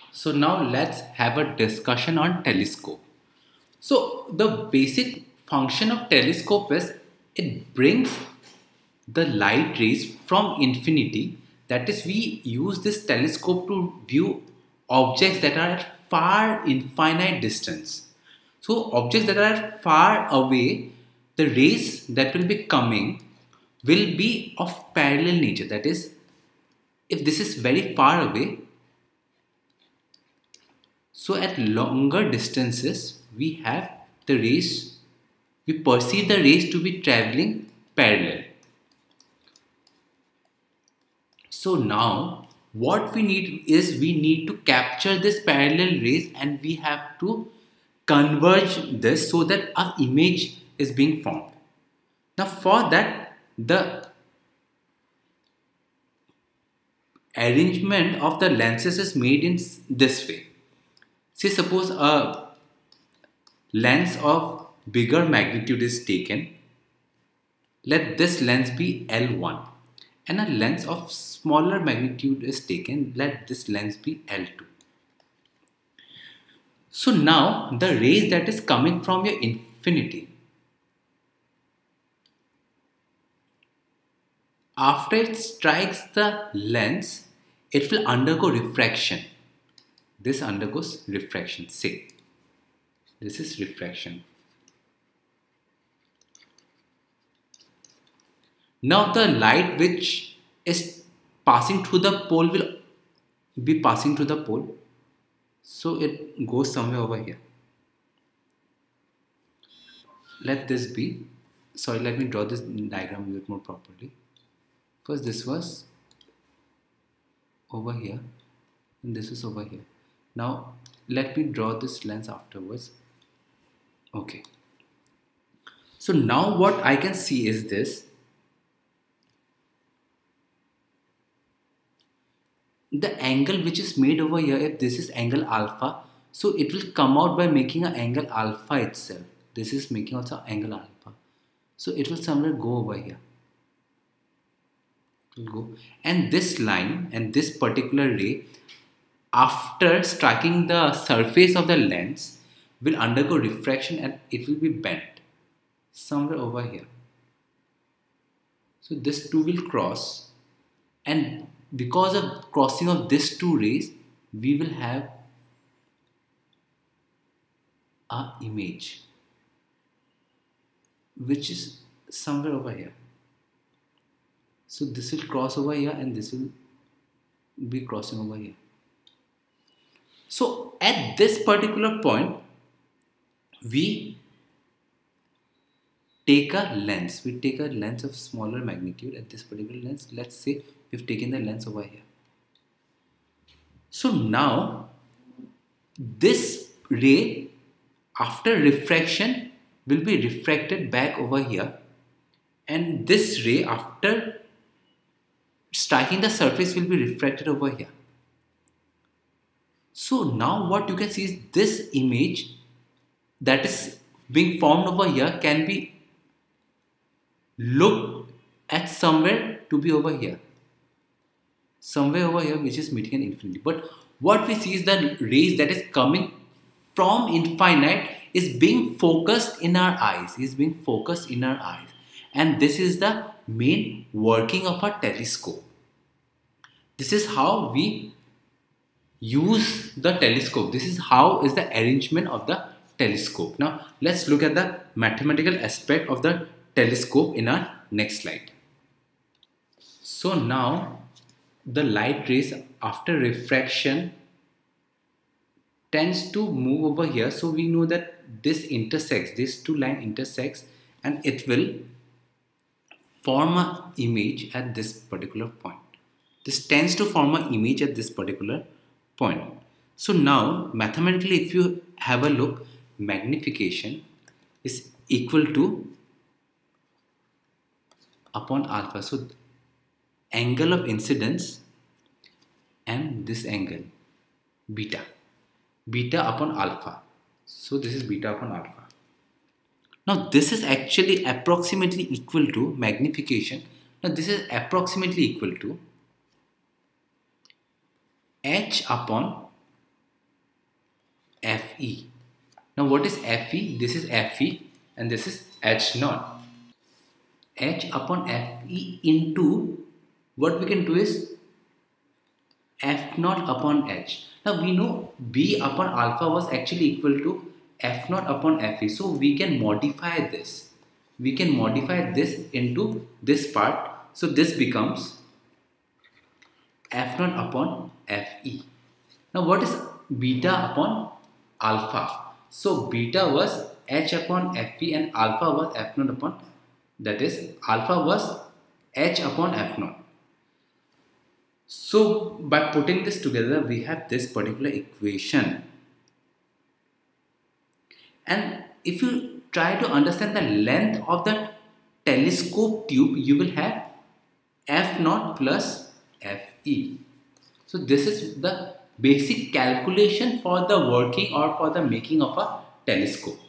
So now let's have a discussion on telescope. So the basic function of telescope is it brings the light rays from infinity. That is, we use this telescope to view objects that are at far infinite distance. So objects that are far away, the rays that will be coming will be of parallel nature. That is, if this is very far away, so at longer distances, we have the rays, we perceive the rays to be traveling parallel. So now what we need is we need to capture this parallel rays and we have to converge this so that our image is being formed. Now for that, the arrangement of the lenses is made in this way. Say suppose a lens of bigger magnitude is taken. Let this lens be L1, and a lens of smaller magnitude is taken. Let this lens be L2. So now the rays that is coming from your infinity, after it strikes the lens, it will undergo refraction. This undergoes refraction. Say, this is refraction. Now the light which is passing through the pole will be passing through the pole. So it goes somewhere over here. Let this be, sorry, let me draw this diagram a bit more properly. First this was over here and this is over here. Now let me draw this lens afterwards. Okay. So now what I can see is this. The angle which is made over here, if this is angle alpha, so it will come out by making an angle alpha itself. This is making also angle alpha. So it will somewhere go over here. It will go. And this line and this particular ray, after striking the surface of the lens, will undergo refraction and it will be bent somewhere over here. So this two will cross, and because of crossing of these two rays, we will have an image which is somewhere over here. So this will cross over here and this will be crossing over here. So at this particular point, we take a lens. We take a lens of smaller magnitude. At this particular lens, let's say we've taken the lens over here. So now this ray after refraction will be refracted back over here, and this ray after striking the surface will be refracted over here. So now what you can see is this image that is being formed over here can be looked at somewhere to be over here. Somewhere over here which is meeting an infinity. But what we see is the rays that is coming from infinite is being focused in our eyes. Is being focused in our eyes. And this is the main working of a telescope. This is how we use the telescope. This is how is the arrangement of the telescope. Now let's look at the mathematical aspect of the telescope in our next slide. So now the light rays after refraction tends to move over here. So we know that this intersects, this two line intersects, and it will form an image at this particular point. This tends to form an image at this particular point. So now mathematically, if you have a look, magnification is equal to upon alpha. So angle of incidence and this angle beta upon alpha. So this is beta upon alpha. Now this is actually approximately equal to magnification. Now this is approximately equal to h upon Fe. Now what is Fe? This is Fe and this is H naught. H upon Fe into, what we can do is F naught upon H. Now we know B upon alpha was actually equal to F naught upon Fe. So we can modify this. We can modify this into this part. So this becomes F naught upon Fe. Now what is beta upon alpha? So beta was H upon Fe and alpha was F naught upon, that is alpha was H upon F naught. So by putting this together, we have this particular equation. And if you try to understand the length of the telescope tube, you will have F naught plus Fe. So this is the basic calculation for the working or for the making of a telescope.